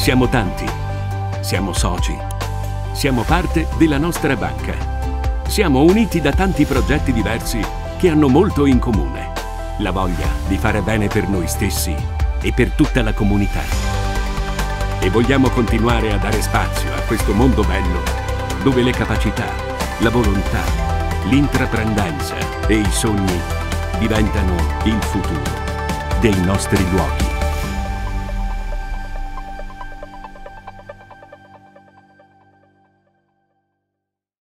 Siamo tanti, siamo soci, siamo parte della nostra banca. Siamo uniti da tanti progetti diversi che hanno molto in comune. La voglia di fare bene per noi stessi e per tutta la comunità. E vogliamo continuare a dare spazio a questo mondo bello dove le capacità, la volontà, l'intraprendenza e i sogni diventano il futuro dei nostri luoghi.